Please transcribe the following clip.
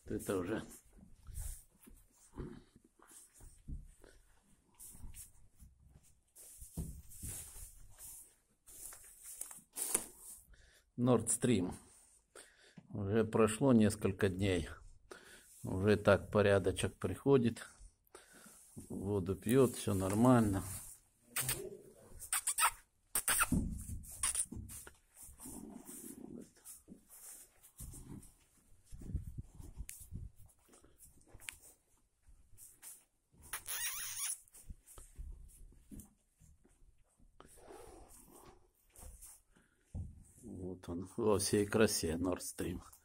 Это уже Nord Stream. Уже прошло несколько дней. Уже так порядочек приходит. Воду пьет, все нормально. Вот он во всей красе Nord Stream.